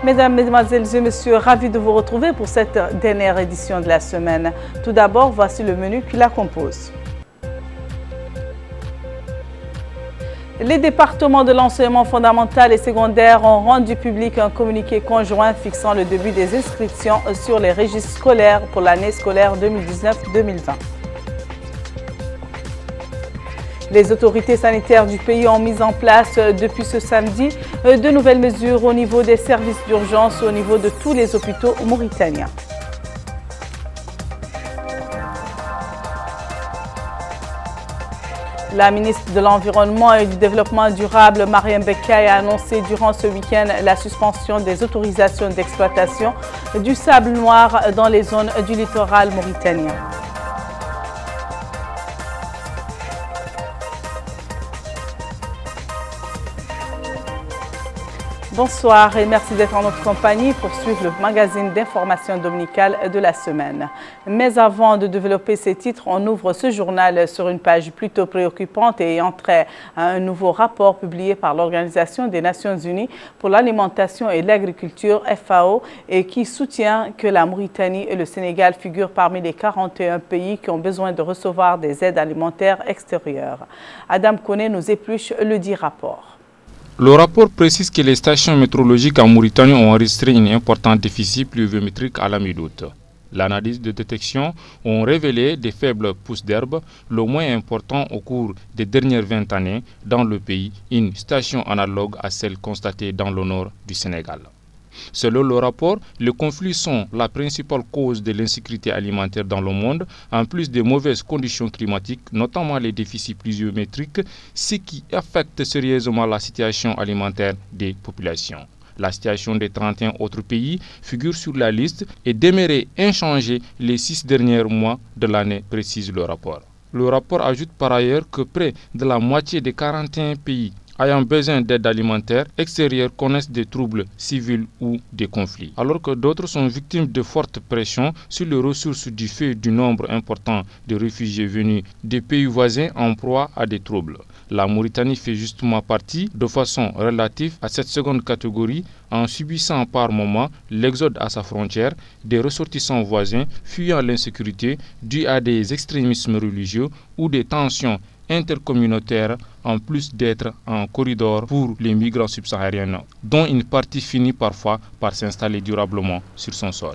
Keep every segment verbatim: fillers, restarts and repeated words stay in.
Mesdames, Mesdemoiselles et Messieurs, ravis de vous retrouver pour cette dernière édition de la semaine. Tout d'abord, voici le menu qui la compose. Les départements de l'enseignement fondamental et secondaire ont rendu public un communiqué conjoint fixant le début des inscriptions sur les registres scolaires pour l'année scolaire deux mille dix-neuf deux mille vingt. Les autorités sanitaires du pays ont mis en place depuis ce samedi de nouvelles mesures au niveau des services d'urgence au niveau de tous les hôpitaux mauritaniens. La ministre de l'Environnement et du Développement durable, Mariam Bekkay, a annoncé durant ce week-end la suspension des autorisations d'exploitation du sable noir dans les zones du littoral mauritanien. Bonsoir et merci d'être en notre compagnie pour suivre le magazine d'information dominicale de la semaine. Mais avant de développer ces titres, on ouvre ce journal sur une page plutôt préoccupante et ayant trait à un nouveau rapport publié par l'Organisation des Nations Unies pour l'alimentation et l'agriculture, F A O, et qui soutient que la Mauritanie et le Sénégal figurent parmi les quarante et un pays qui ont besoin de recevoir des aides alimentaires extérieures. Adam Kone nous épluche le dit rapport. Le rapport précise que les stations météorologiques en Mauritanie ont enregistré un important déficit pluviométrique à la mi-août. L'analyse de détection ont révélé des faibles pousses d'herbe, le moins important au cours des dernières vingt années dans le pays, une station analogue à celle constatée dans le nord du Sénégal. Selon le rapport, les conflits sont la principale cause de l'insécurité alimentaire dans le monde, en plus des mauvaises conditions climatiques, notamment les déficits pluviométriques, ce qui affecte sérieusement la situation alimentaire des populations. La situation des trente et un autres pays figure sur la liste et demeurait inchangée les six derniers mois de l'année, précise le rapport. Le rapport ajoute par ailleurs que près de la moitié des quarante et un pays ayant besoin d'aide alimentaire extérieure connaissent des troubles civils ou des conflits, alors que d'autres sont victimes de fortes pressions sur les ressources du fait du nombre important de réfugiés venus des pays voisins en proie à des troubles. La Mauritanie fait justement partie, de façon relative, à cette seconde catégorie en subissant par moment l'exode à sa frontière des ressortissants voisins fuyant l'insécurité due à des extrémismes religieux ou des tensions intercommunautaires, en plus d'être un corridor pour les migrants subsahariens, dont une partie finit parfois par s'installer durablement sur son sol.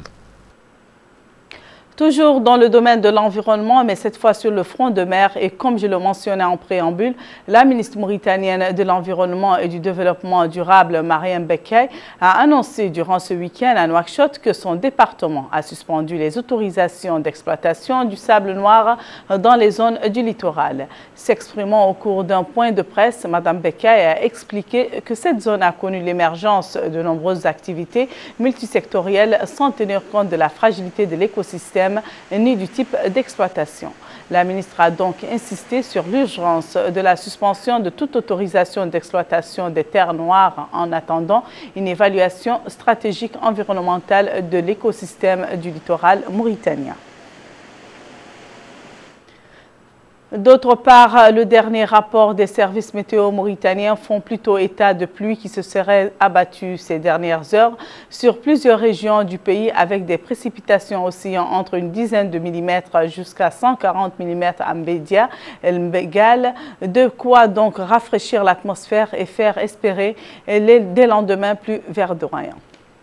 Toujours dans le domaine de l'environnement, mais cette fois sur le front de mer, et comme je le mentionnais en préambule, la ministre mauritanienne de l'Environnement et du Développement durable, Mariam Bekkay, a annoncé durant ce week-end à Nouakchott que son département a suspendu les autorisations d'exploitation du sable noir dans les zones du littoral. S'exprimant au cours d'un point de presse, Mme Bekkay a expliqué que cette zone a connu l'émergence de nombreuses activités multisectorielles sans tenir compte de la fragilité de l'écosystème ni du type d'exploitation. La ministre a donc insisté sur l'urgence de la suspension de toute autorisation d'exploitation des terres noires en attendant une évaluation stratégique environnementale de l'écosystème du littoral mauritanien. D'autre part, le dernier rapport des services météo mauritaniens font plutôt état de pluies qui se seraient abattues ces dernières heures sur plusieurs régions du pays avec des précipitations oscillant entre une dizaine de millimètres jusqu'à cent quarante millimètres à Mbédia, El Mbégal, de quoi donc rafraîchir l'atmosphère et faire espérer des lendemains plus verdoyants.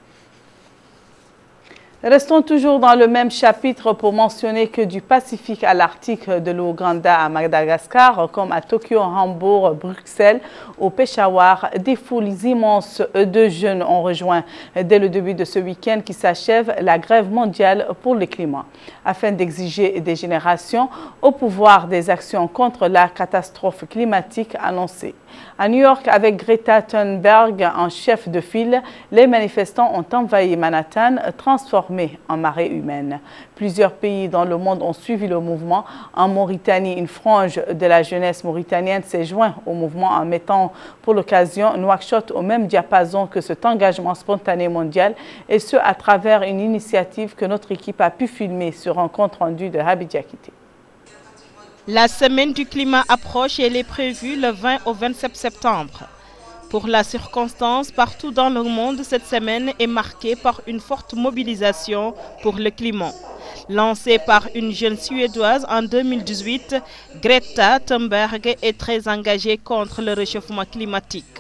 Restons toujours dans le même chapitre pour mentionner que du Pacifique à l'Arctique, de l'Ouganda à Madagascar, comme à Tokyo, Hambourg, Bruxelles, au Peshawar, des foules immenses de jeunes ont rejoint dès le début de ce week-end qui s'achève la grève mondiale pour le climat, afin d'exiger des générations au pouvoir des actions contre la catastrophe climatique annoncée. À New York, avec Greta Thunberg en chef de file, les manifestants ont envahi Manhattan, transformé en marée humaine. Plusieurs pays dans le monde ont suivi le mouvement. En Mauritanie, une frange de la jeunesse mauritanienne s'est jointe au mouvement en mettant pour l'occasion Nouakchott au même diapason que cet engagement spontané mondial, et ce à travers une initiative que notre équipe a pu filmer sur un compte rendu de Habibia Kité. La semaine du climat approche et elle est prévue le vingt au vingt-sept septembre. Pour la circonstance, partout dans le monde, cette semaine est marquée par une forte mobilisation pour le climat. Lancée par une jeune Suédoise en deux mille dix-huit, Greta Thunberg est très engagée contre le réchauffement climatique.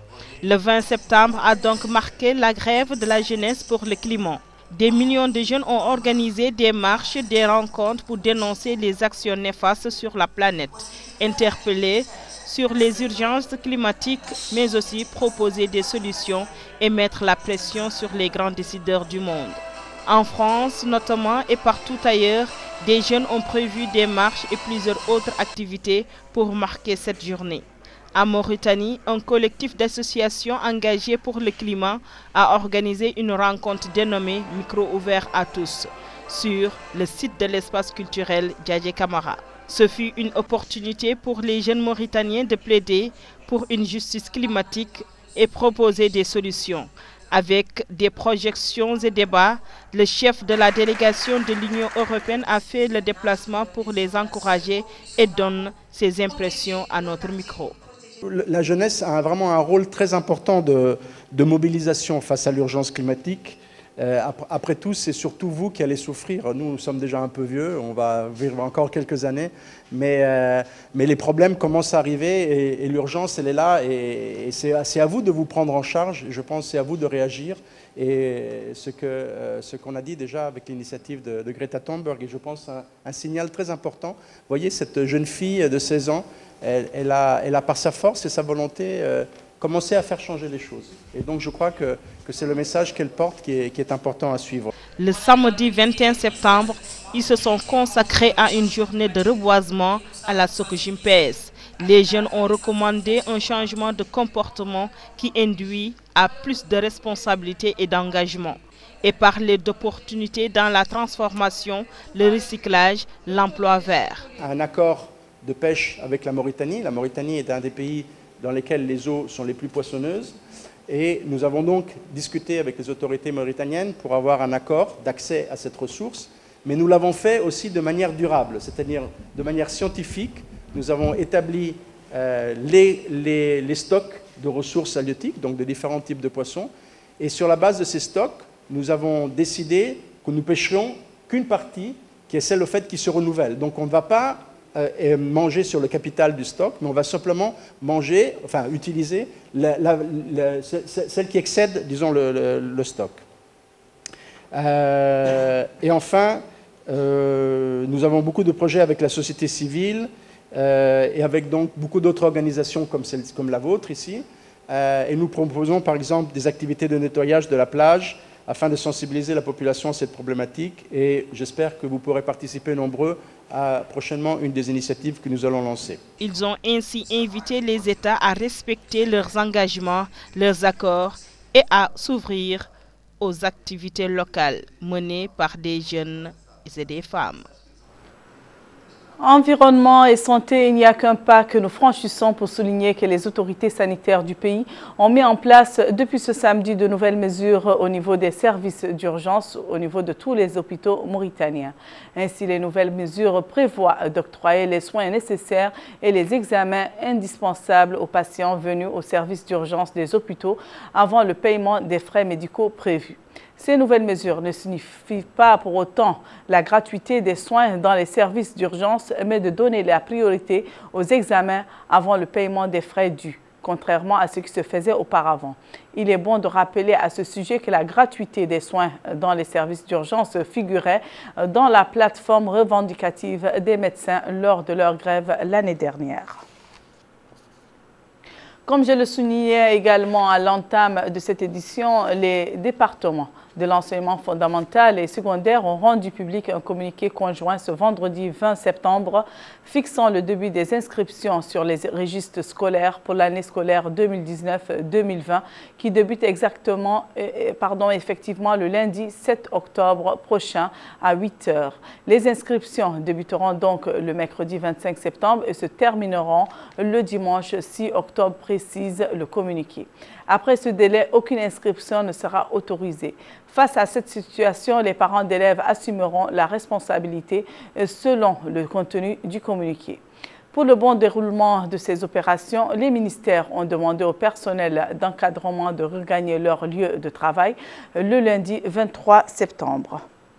Le vingt septembre a donc marqué la grève de la jeunesse pour le climat. Des millions de jeunes ont organisé des marches, des rencontres pour dénoncer les actions néfastes sur la planète, interpeller sur les urgences climatiques, mais aussi proposer des solutions et mettre la pression sur les grands décideurs du monde. En France notamment et partout ailleurs, des jeunes ont prévu des marches et plusieurs autres activités pour marquer cette journée. En Mauritanie, un collectif d'associations engagées pour le climat a organisé une rencontre dénommée Micro ouvert à tous sur le site de l'espace culturel Djadje Camara. Ce fut une opportunité pour les jeunes Mauritaniens de plaider pour une justice climatique et proposer des solutions. Avec des projections et débats, le chef de la délégation de l'Union européenne a fait le déplacement pour les encourager et donne ses impressions à notre micro. La jeunesse a vraiment un rôle très important de, de mobilisation face à l'urgence climatique. Euh, après, après tout, c'est surtout vous qui allez souffrir. Nous, nous sommes déjà un peu vieux, on va vivre encore quelques années, mais, euh, mais les problèmes commencent à arriver et, et l'urgence, elle est là. Et, et c'est à vous de vous prendre en charge. Je pense que c'est à vous de réagir. Et ce qu'on euh, ce qu'on a dit déjà avec l'initiative de, de Greta Thunberg, et je pense un, un signal très important. Vous voyez, cette jeune fille de seize ans, elle, elle, a, elle a par sa force et sa volonté euh, commencé à faire changer les choses. Et donc je crois que, que c'est le message qu'elle porte qui est, qui est important à suivre. Le samedi vingt et un septembre, ils se sont consacrés à une journée de reboisement à la Sokojim P S. Les jeunes ont recommandé un changement de comportement qui induit à plus de responsabilité et d'engagement et parler d'opportunités dans la transformation, le recyclage, l'emploi vert. Un accord de pêche avec la Mauritanie. La Mauritanie est un des pays dans lesquels les eaux sont les plus poissonneuses. Et nous avons donc discuté avec les autorités mauritaniennes pour avoir un accord d'accès à cette ressource. Mais nous l'avons fait aussi de manière durable, c'est-à-dire de manière scientifique. Nous avons établi euh, les, les, les stocks de ressources halieutiques, donc de différents types de poissons. Et sur la base de ces stocks, nous avons décidé que nous pêcherions qu'une partie, qui est celle au fait qui se renouvelle. Donc on ne va pas euh, manger sur le capital du stock, mais on va simplement manger, enfin utiliser la, la, la, celle qui excède, disons, le, le, le stock. Euh, et enfin, euh, nous avons beaucoup de projets avec la société civile, Euh, et avec donc beaucoup d'autres organisations comme, celle, comme la vôtre ici. Euh, et nous proposons par exemple des activités de nettoyage de la plage afin de sensibiliser la population à cette problématique. Et j'espère que vous pourrez participer nombreux à prochainement une des initiatives que nous allons lancer. Ils ont ainsi invité les États à respecter leurs engagements, leurs accords et à s'ouvrir aux activités locales menées par des jeunes et des femmes. Environnement et santé, il n'y a qu'un pas que nous franchissons pour souligner que les autorités sanitaires du pays ont mis en place depuis ce samedi de nouvelles mesures au niveau des services d'urgence au niveau de tous les hôpitaux mauritaniens. Ainsi, les nouvelles mesures prévoient d'octroyer les soins nécessaires et les examens indispensables aux patients venus au service d'urgence des hôpitaux avant le paiement des frais médicaux prévus. Ces nouvelles mesures ne signifient pas pour autant la gratuité des soins dans les services d'urgence, mais de donner la priorité aux examens avant le paiement des frais dus, contrairement à ce qui se faisait auparavant. Il est bon de rappeler à ce sujet que la gratuité des soins dans les services d'urgence figurait dans la plateforme revendicative des médecins lors de leur grève l'année dernière. Comme je le soulignais également à l'entame de cette édition, les départements de l'enseignement fondamental et secondaire ont rendu public un communiqué conjoint ce vendredi vingt septembre fixant le début des inscriptions sur les registres scolaires pour l'année scolaire deux mille dix-neuf deux mille vingt qui débute exactement, pardon, effectivement le lundi sept octobre prochain à huit heures. Les inscriptions débuteront donc le mercredi vingt-cinq septembre et se termineront le dimanche six octobre, précise le communiqué. Après ce délai, aucune inscription ne sera autorisée. Face à cette situation, les parents d'élèves assumeront la responsabilité selon le contenu du communiqué. Pour le bon déroulement de ces opérations, les ministères ont demandé au personnel d'encadrement de regagner leur lieu de travail le lundi vingt-trois septembre.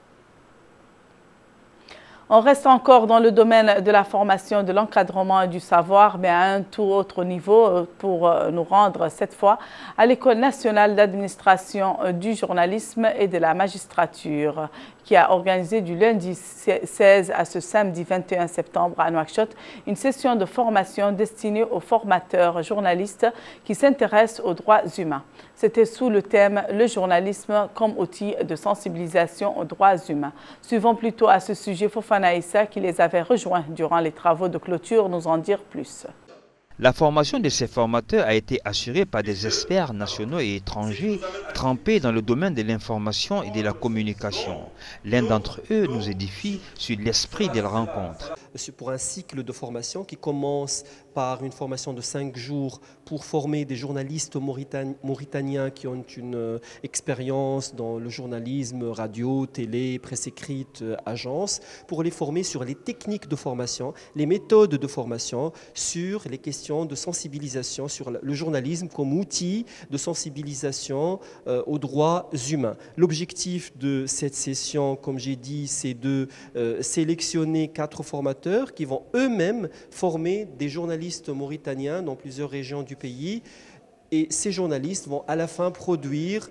On reste encore dans le domaine de la formation, de l'encadrement et du savoir, mais à un tout autre niveau pour nous rendre cette fois à l'École nationale d'administration du journalisme et de la magistrature, qui a organisé du lundi seize à ce samedi vingt et un septembre à Nouakchott une session de formation destinée aux formateurs journalistes qui s'intéressent aux droits humains. C'était sous le thème « Le journalisme comme outil de sensibilisation aux droits humains ». Suivons plutôt à ce sujet Fofana Issa qui les avait rejoints durant les travaux de clôture nous en dire plus. La formation de ces formateurs a été assurée par des experts nationaux et étrangers trempés dans le domaine de l'information et de la communication. L'un d'entre eux nous édifie sur l'esprit de la rencontre. C'est pour un cycle de formation qui commence par une formation de cinq jours pour former des journalistes mauritaniens qui ont une euh, expérience dans le journalisme, radio, télé, presse écrite, euh, agence, pour les former sur les techniques de formation, les méthodes de formation, sur les questions de sensibilisation, sur le journalisme comme outil de sensibilisation euh, aux droits humains. L'objectif de cette session, comme j'ai dit, c'est de euh, sélectionner quatre formateurs qui vont eux-mêmes former des journalistes mauritaniens dans plusieurs régions du pays. Et ces journalistes vont à la fin produire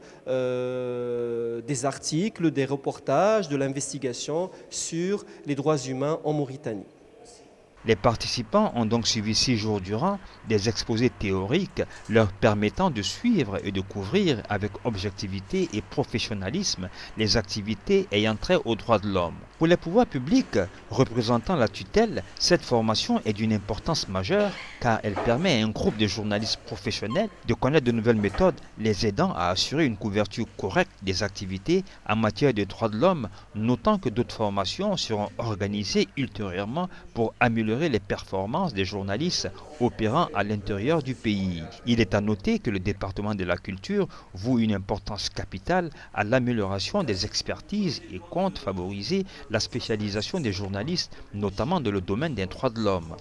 euh, des articles, des reportages, de l'investigation sur les droits humains en Mauritanie. Les participants ont donc suivi six jours durant des exposés théoriques leur permettant de suivre et de couvrir avec objectivité et professionnalisme les activités ayant trait aux droits de l'homme. Pour les pouvoirs publics représentant la tutelle, cette formation est d'une importance majeure car elle permet à un groupe de journalistes professionnels de connaître de nouvelles méthodes les aidant à assurer une couverture correcte des activités en matière de droits de l'homme, notant que d'autres formations seront organisées ultérieurement pour améliorer les performances des journalistes opérant à l'intérieur du pays. Il est à noter que le département de la culture voue une importance capitale à l'amélioration des expertises et compte favoriser la spécialisation des journalistes, notamment dans le domaine des droits de l'homme.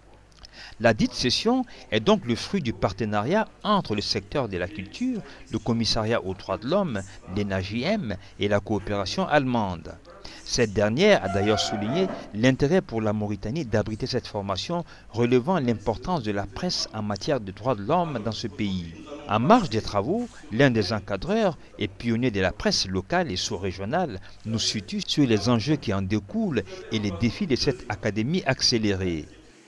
La dite session est donc le fruit du partenariat entre le secteur de la culture, le commissariat aux droits de l'homme, l'E N A J M et la coopération allemande. Cette dernière a d'ailleurs souligné l'intérêt pour la Mauritanie d'abriter cette formation, relevant l'importance de la presse en matière de droits de l'homme dans ce pays. En marge des travaux, l'un des encadreurs et pionnier de la presse locale et sous-régionale nous situe sur les enjeux qui en découlent et les défis de cette académie accélérée.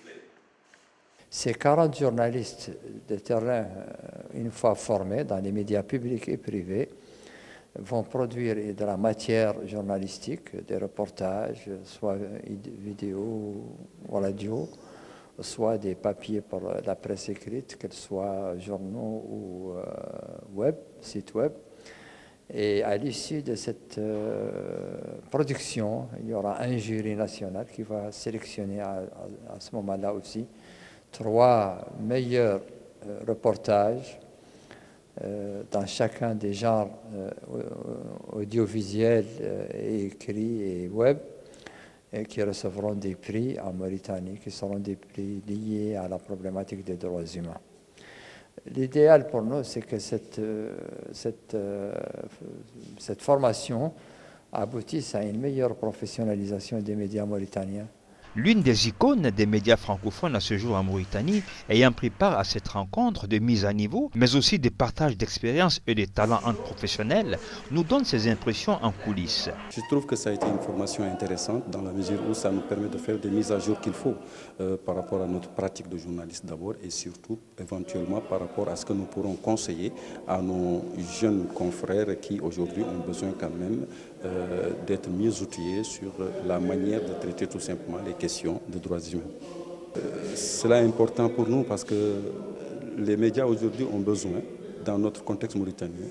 Ces quarante journalistes de terrain, une fois formés dans les médias publics et privés, vont produire de la matière journalistique, des reportages, soit vidéo ou radio, soit des papiers pour la presse écrite, qu'elle soit journaux ou euh, web, sites web. Et à l'issue de cette euh, production, il y aura un jury national qui va sélectionner à, à, à ce moment-là aussi trois meilleurs euh, reportages euh, dans chacun des genres euh, audiovisuels, euh, et écrits et web, et qui recevront des prix en Mauritanie, qui seront des prix liés à la problématique des droits humains. L'idéal pour nous, c'est que cette, cette, cette formation aboutisse à une meilleure professionnalisation des médias mauritaniens. L'une des icônes des médias francophones à ce jour en Mauritanie, ayant pris part à cette rencontre de mise à niveau, mais aussi de partage d'expériences et de talents entre professionnels, nous donne ses impressions en coulisses. Je trouve que ça a été une formation intéressante dans la mesure où ça nous permet de faire des mises à jour qu'il faut euh, par rapport à notre pratique de journaliste d'abord et surtout éventuellement par rapport à ce que nous pourrons conseiller à nos jeunes confrères qui aujourd'hui ont besoin quand même euh, d'être mieux outillés sur la manière de traiter tout simplement les questions de droits humains. Euh, cela est important pour nous parce que les médias aujourd'hui ont besoin, dans notre contexte mauritanien,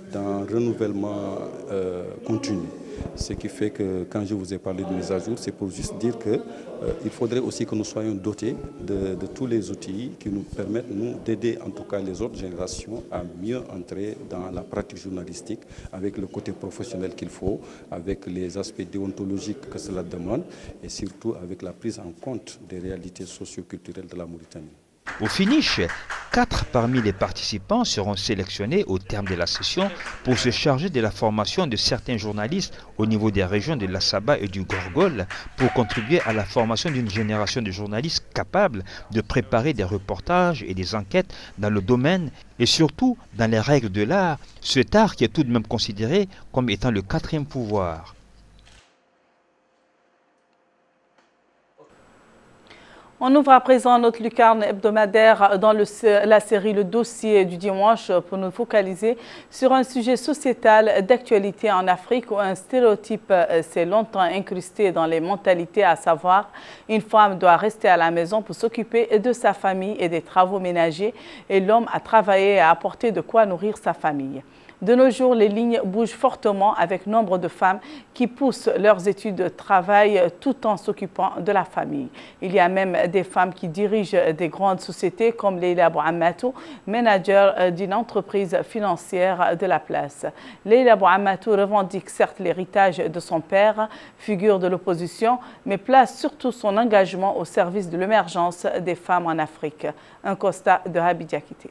d'un renouvellement euh, continu. Ce qui fait que quand je vous ai parlé de mise à jour, c'est pour juste dire qu'il euh, faudrait aussi que nous soyons dotés de, de tous les outils qui nous permettent nous d'aider en tout cas les autres générations à mieux entrer dans la pratique journalistique avec le côté professionnel qu'il faut, avec les aspects déontologiques que cela demande et surtout avec la prise en compte des réalités socio-culturelles de la Mauritanie. Au finish, quatre parmi les participants seront sélectionnés au terme de la session pour se charger de la formation de certains journalistes au niveau des régions de la Saba et du Gorgol pour contribuer à la formation d'une génération de journalistes capables de préparer des reportages et des enquêtes dans le domaine et surtout dans les règles de l'art, cet art qui est tout de même considéré comme étant le quatrième pouvoir. On ouvre à présent notre lucarne hebdomadaire dans le, la série Le Dossier du dimanche pour nous focaliser sur un sujet sociétal d'actualité en Afrique où un stéréotype s'est longtemps incrusté dans les mentalités, à savoir une femme doit rester à la maison pour s'occuper de sa famille et des travaux ménagers et l'homme a travaillé et a apporté de quoi nourrir sa famille. De nos jours, les lignes bougent fortement avec nombre de femmes qui poussent leurs études de travail tout en s'occupant de la famille. Il y a même des femmes qui dirigent des grandes sociétés comme Leila Bouhammatou, manager d'une entreprise financière de la place. Leila Bouhammatou revendique certes l'héritage de son père, figure de l'opposition, mais place surtout son engagement au service de l'émergence des femmes en Afrique. Un constat de Habib Kité.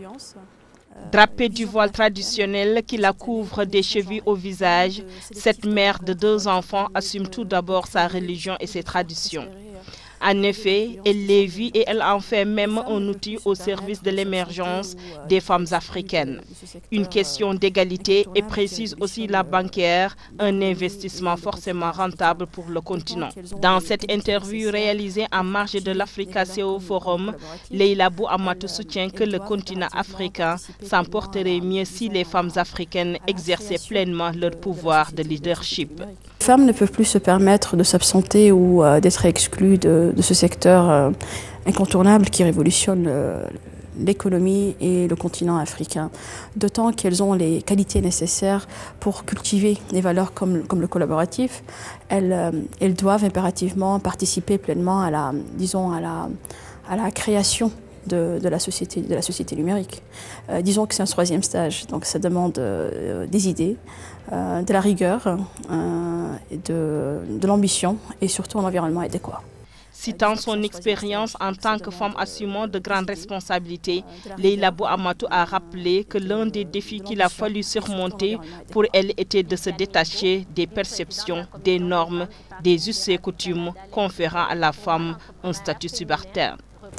Drapée du voile traditionnel qui la couvre des chevilles au visage, cette mère de deux enfants assume tout d'abord sa religion et ses traditions. En effet, elle les vit et elle en fait même un outil au service de l'émergence des femmes africaines. Une question d'égalité et précise aussi la banquière, un investissement forcément rentable pour le continent. Dans cette interview réalisée en marge de l'Africa C E O Forum, Leila Bouhammatou soutient que le continent africain s'en porterait mieux si les femmes africaines exerçaient pleinement leur pouvoir de leadership. Les femmes ne peuvent plus se permettre de s'absenter ou euh, d'être exclues de, de ce secteur euh, incontournable qui révolutionne euh, l'économie et le continent africain, d'autant qu'elles ont les qualités nécessaires pour cultiver des valeurs comme, comme le collaboratif. Elles, euh, elles doivent impérativement participer pleinement à la, disons, à la, à la création De, de, la société, de la société numérique. Euh, disons que c'est un troisième stage, donc ça demande euh, des idées, euh, de la rigueur, euh, et de, de l'ambition et surtout un environnement adéquat. Citant son expérience en tant que femme assumant de grandes responsabilités, Leila Bouhammatou a rappelé que l'un des défis qu'il a fallu surmonter pour elle était de se détacher des perceptions, des normes, des us et coutumes conférant à la femme un statut subalterne.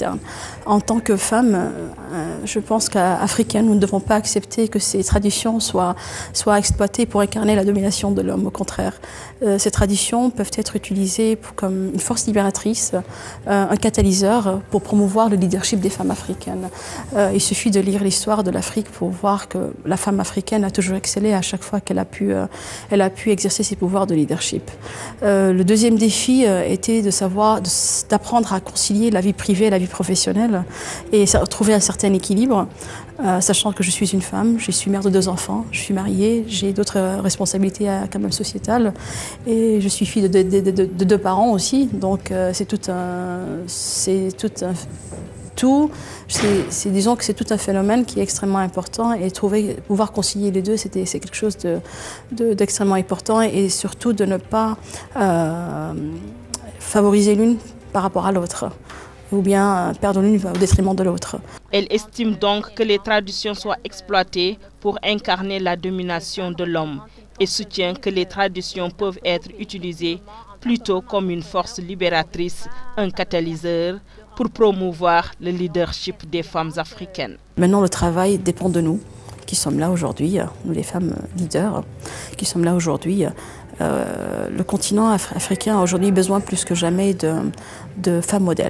En tant que femme, euh, je pense qu'africaines, nous ne devons pas accepter que ces traditions soient, soient exploitées pour incarner la domination de l'homme. Au contraire, euh, ces traditions peuvent être utilisées pour, comme une force libératrice, euh, un catalyseur pour promouvoir le leadership des femmes africaines. Euh, il suffit de lire l'histoire de l'Afrique pour voir que la femme africaine a toujours excellé à chaque fois qu'elle a pu, euh, elle a pu exercer ses pouvoirs de leadership. Euh, le deuxième défi euh, était de savoir, d'apprendre à concilier la vie privée et la vie professionnelle et trouver un certain équilibre, euh, sachant que je suis une femme, je suis mère de deux enfants, je suis mariée, j'ai d'autres responsabilités à, quand même sociétales et je suis fille de, de, de, de, de deux parents aussi, donc euh, c'est tout un... C'est tout un tout, c'est, disons que c'est tout un phénomène qui est extrêmement important et trouver, pouvoir concilier les deux, c'est quelque chose de, de, d'extrêmement important et surtout de ne pas euh, favoriser l'une par rapport à l'autre, ou bien perdre l'une au détriment de l'autre. Elle estime donc que les traditions soient exploitées pour incarner la domination de l'homme et soutient que les traditions peuvent être utilisées plutôt comme une force libératrice, un catalyseur, pour promouvoir le leadership des femmes africaines. Maintenant, le travail dépend de nous, qui sommes là aujourd'hui, nous les femmes leaders, qui sommes là aujourd'hui. Euh, le continent africain a aujourd'hui besoin plus que jamais de, de femmes modèles.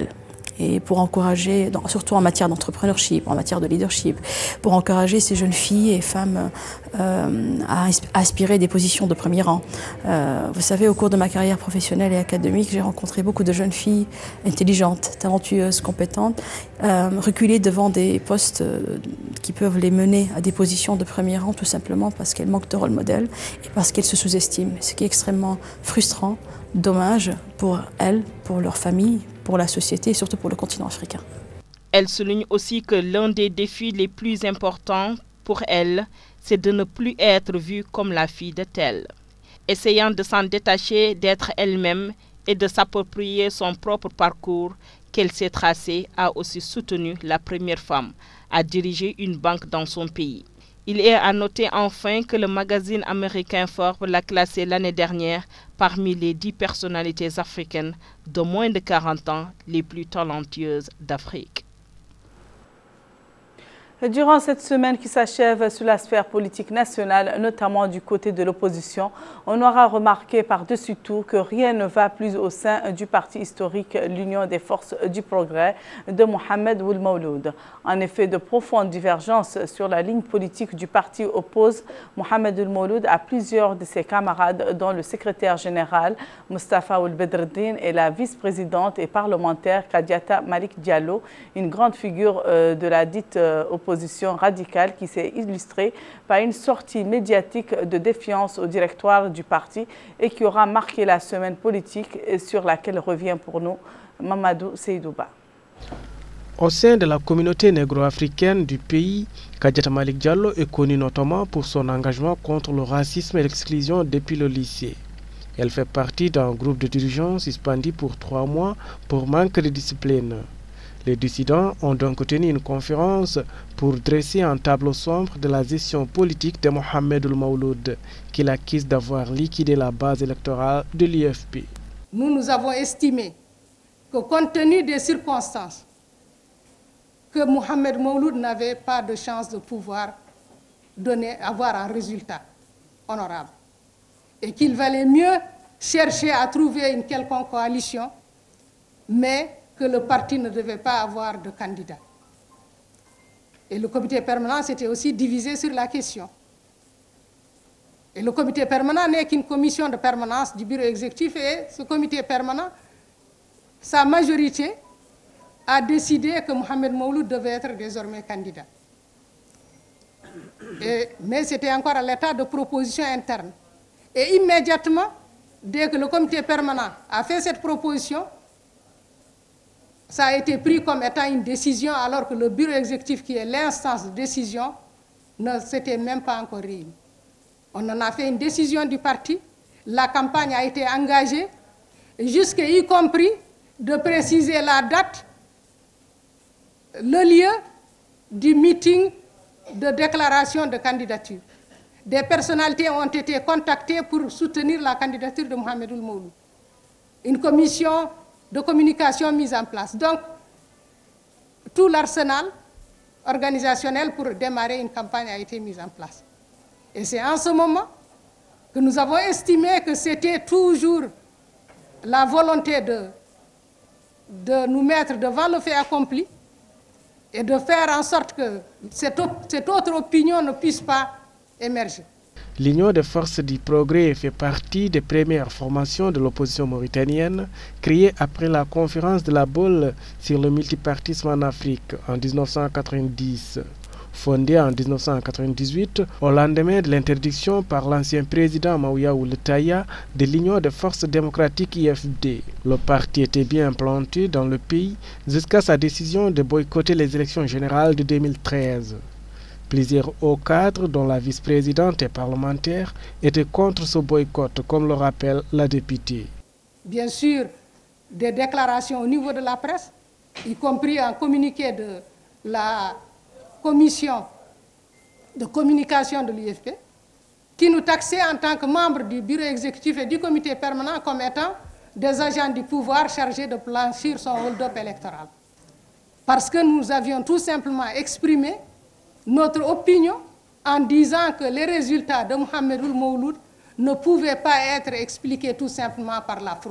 et pour encourager, surtout en matière d'entrepreneurship, en matière de leadership, pour encourager ces jeunes filles et femmes euh, à aspirer des positions de premier rang. Euh, vous savez, au cours de ma carrière professionnelle et académique, j'ai rencontré beaucoup de jeunes filles intelligentes, talentueuses, compétentes, euh, reculées devant des postes qui peuvent les mener à des positions de premier rang, tout simplement parce qu'elles manquent de rôle modèle et parce qu'elles se sous-estiment, ce qui est extrêmement frustrant, dommage pour elles, pour leur famille, pour la société et surtout pour le continent africain. Elle souligne aussi que l'un des défis les plus importants pour elle, c'est de ne plus être vue comme la fille de tel. Essayant de s'en détacher, d'être elle-même et de s'approprier son propre parcours qu'elle s'est tracé, a aussi soutenu la première femme à diriger une banque dans son pays. Il est à noter enfin que le magazine américain Forbes l'a classée l'année dernière parmi les dix personnalités africaines de moins de quarante ans les plus talentueuses d'Afrique. Durant cette semaine qui s'achève sur la sphère politique nationale, notamment du côté de l'opposition, on aura remarqué par-dessus tout que rien ne va plus au sein du parti historique l'Union des forces du progrès de Mohamed Ould Mawloud. En effet, de profondes divergences sur la ligne politique du parti opposent Mohamed Ould Mawloud à plusieurs de ses camarades, dont le secrétaire général Mustafa Ould Bedreddine et la vice-présidente et parlementaire Kadiata Malik Diallo, une grande figure euh, de la dite euh, opposition radicale qui s'est illustrée par une sortie médiatique de défiance au directoire du parti et qui aura marqué la semaine politique sur laquelle revient pour nous Mamadou Seydouba. Au sein de la communauté négro-africaine du pays, Kadiata Malik Diallo est connue notamment pour son engagement contre le racisme et l'exclusion depuis le lycée. Elle fait partie d'un groupe de dirigeants suspendu pour trois mois pour manque de discipline. Les dissidents ont donc tenu une conférence pour dresser un tableau sombre de la gestion politique de Mohamed Ould Mawloud, qu'il accuse d'avoir liquidé la base électorale de l'U F P. Nous, nous avons estimé que compte tenu des circonstances, que Mohamed Mawloud n'avait pas de chance de pouvoir donner, avoir un résultat honorable. Et qu'il valait mieux chercher à trouver une quelconque coalition, mais que le parti ne devait pas avoir de candidat. Et le comité permanent s'était aussi divisé sur la question. Et le comité permanent n'est qu'une commission de permanence du bureau exécutif et ce comité permanent, sa majorité a décidé que Mohamed Mawloud devait être désormais candidat. Et, mais c'était encore à l'état de proposition interne. Et immédiatement, dès que le comité permanent a fait cette proposition, ça a été pris comme étant une décision alors que le bureau exécutif, qui est l'instance de décision, ne s'était même pas encore réuni. On en a fait une décision du parti, la campagne a été engagée, jusqu'à y compris de préciser la date, le lieu du meeting de déclaration de candidature. Des personnalités ont été contactées pour soutenir la candidature de Mohamed Ould Mawloud. Une commission de communication mise en place. Donc, tout l'arsenal organisationnel pour démarrer une campagne a été mis en place. Et c'est en ce moment que nous avons estimé que c'était toujours la volonté de, de nous mettre devant le fait accompli et de faire en sorte que cette, cette autre opinion ne puisse pas émerger. L'Union des forces du progrès fait partie des premières formations de l'opposition mauritanienne créée après la conférence de la Baule sur le multipartisme en Afrique en mille neuf cent quatre-vingt-dix. Fondée en mille neuf cent quatre-vingt-dix-huit, au lendemain de l'interdiction par l'ancien président Maouya Ould Taya de l'Union des forces démocratiques I F D. Le parti était bien implanté dans le pays jusqu'à sa décision de boycotter les élections générales de deux mille treize. Plusieurs hauts cadres, dont la vice-présidente et parlementaire, étaient contre ce boycott, comme le rappelle la députée. Bien sûr, des déclarations au niveau de la presse, y compris un communiqué de la commission de communication de l'U F P, qui nous taxait en tant que membres du bureau exécutif et du comité permanent comme étant des agents du pouvoir chargés de blanchir son hold-up électoral. Parce que nous avions tout simplement exprimé notre opinion en disant que les résultats de Mohamed Ould Mawloud ne pouvaient pas être expliqués tout simplement par la fraude.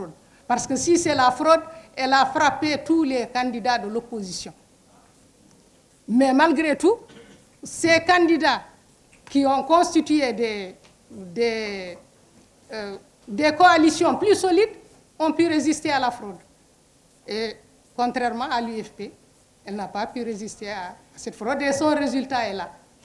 Parce que si c'est la fraude, elle a frappé tous les candidats de l'opposition. Mais malgré tout, ces candidats qui ont constitué des, des, euh, des coalitions plus solides ont pu résister à la fraude. Et contrairement à l'U F P, elle n'a pas pu résister à cette fraude et son résultat est là.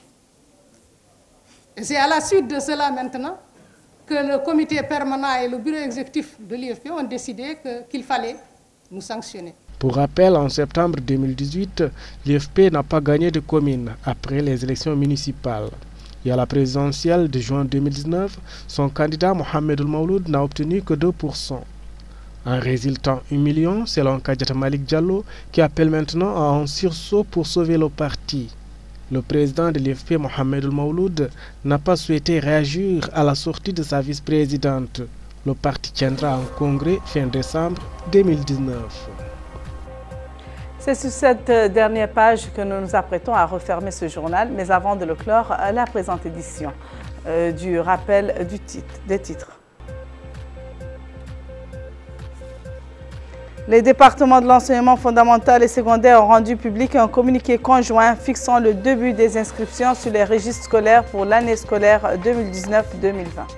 Et c'est à la suite de cela maintenant que le comité permanent et le bureau exécutif de l'U F P ont décidé qu'il fallait nous sanctionner. Pour rappel, en septembre deux mille dix-huit, l'U F P n'a pas gagné de commune après les élections municipales. Et à la présidentielle de juin deux mille dix-neuf, son candidat Mohamed El Mouloud n'a obtenu que deux pour cent. En résultant humiliant, selon Kadiata Malik Diallo, qui appelle maintenant à un sursaut pour sauver le parti. Le président de l'U F P, Mohamed El Mouloud, n'a pas souhaité réagir à la sortie de sa vice-présidente. Le parti tiendra un congrès fin décembre deux mille dix-neuf. C'est sur cette dernière page que nous nous apprêtons à refermer ce journal, mais avant de le clore, la présente édition euh, du rappel du titre, des titres. Les départements de l'enseignement fondamental et secondaire ont rendu public un communiqué conjoint fixant le début des inscriptions sur les registres scolaires pour l'année scolaire deux mille dix-neuf deux mille vingt.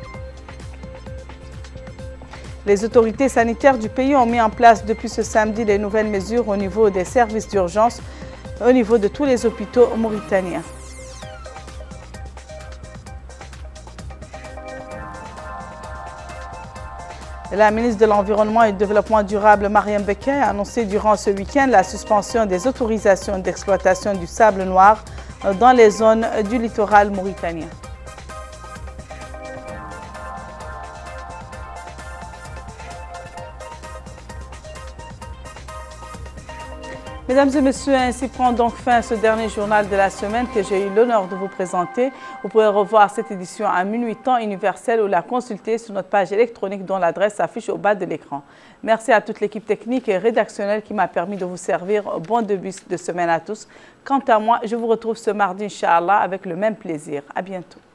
Les autorités sanitaires du pays ont mis en place depuis ce samedi les nouvelles mesures au niveau des services d'urgence, au niveau de tous les hôpitaux mauritaniens. La ministre de l'Environnement et du Développement durable, Mariam Beké, a annoncé durant ce week-end la suspension des autorisations d'exploitation du sable noir dans les zones du littoral mauritanien. Mesdames et messieurs, ainsi prend donc fin ce dernier journal de la semaine que j'ai eu l'honneur de vous présenter. Vous pourrez revoir cette édition à minuit temps universel ou la consulter sur notre page électronique dont l'adresse s'affiche au bas de l'écran. Merci à toute l'équipe technique et rédactionnelle qui m'a permis de vous servir. Bon début de semaine à tous. Quant à moi, je vous retrouve ce mardi, Inch'Allah, avec le même plaisir. À bientôt.